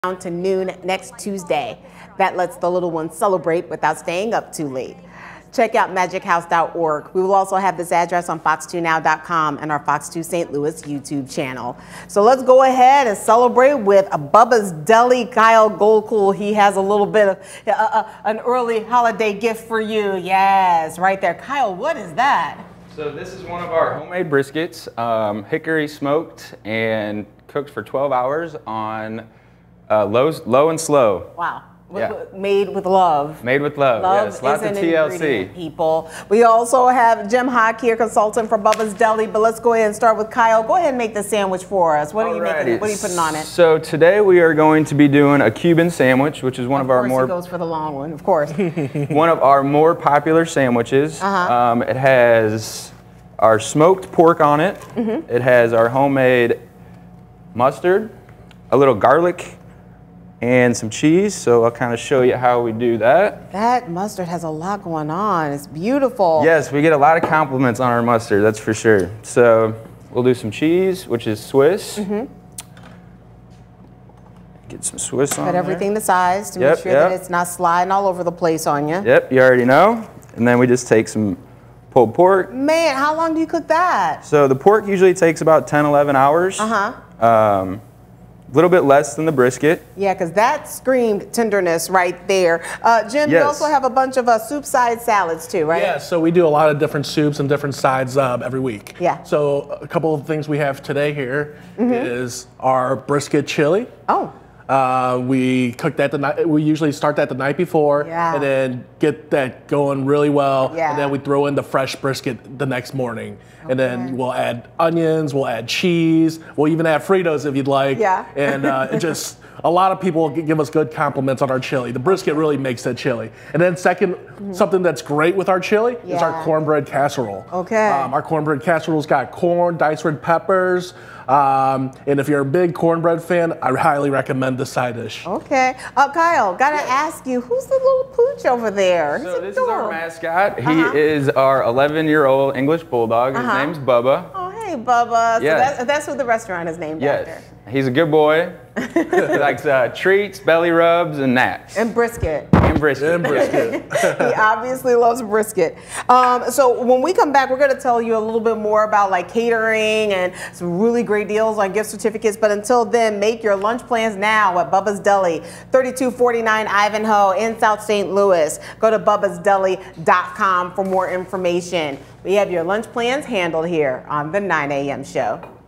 to noon next Tuesday. That lets the little ones celebrate without staying up too late. Check out magichouse.org. We will also have this address on fox2now.com and our Fox 2 St. Louis YouTube channel. So let's go ahead and celebrate with a Bubba's Deli. Kyle Goldcool, he has a little bit of an early holiday gift for you. Yes, right there. Kyle, what is that? So this is one of our homemade briskets, hickory smoked and cooked for 12 hours on low and slow. Wow. Made with love. Made with love, yes. Lots of TLC. People. We also have Jim Hock here, consultant for Bubba's Deli, but let's go ahead and start with Kyle. Go ahead and make the sandwich for us. What are you making? What are you putting on it? So today we are going to be doing a Cuban sandwich, which is one of our more... Of course, it goes for the long one, of course. One of our more popular sandwiches. It has our smoked pork on it. It has our homemade mustard, a little garlic, and some cheese, so I'll kind of show you how we do that. That mustard has a lot going on. It's beautiful. Yes, we get a lot of compliments on our mustard, that's for sure. So we'll do some cheese, which is Swiss. Get some Swiss on there. Cut everything to size to make sure that it's not sliding all over the place on you. Yep, you already know. And then we just take some pulled pork. Man, how long do you cook that? So the pork usually takes about 10, 11 hours. A little bit less than the brisket. Yeah, because that screamed tenderness right there. Jim, you also have a bunch of soup side salads too, right? Yeah, so we do a lot of different soups and different sides every week. Yeah. So a couple of things we have today here is our brisket chili. Oh. We cook that the night. We usually start that the night before, and then get that going really well, and then we throw in the fresh brisket the next morning, and then we'll add onions, we'll add cheese, we'll even add Fritos if you'd like, and it just a lot of people give us good compliments on our chili. The brisket really makes that chili. And then second, something that's great with our chili is our cornbread casserole. Our cornbread casserole's got corn, diced red peppers. And if you're a big cornbread fan, I highly recommend this side dish. Kyle, gotta ask you, who's the little pooch over there? So this is our mascot. He is our 11-year-old English bulldog. His name's Bubba. Oh, hey, Bubba. So that's what the restaurant is named after. He's a good boy. He likes treats, belly rubs, and naps. And brisket. And brisket. He obviously loves brisket. So when we come back, we're going to tell you a little bit more about like catering and some really great deals on gift certificates. But until then, make your lunch plans now at Bubba's Deli, 3249 Ivanhoe in South St. Louis. Go to bubbasdeli.com for more information. We have your lunch plans handled here on the 9 a.m. show.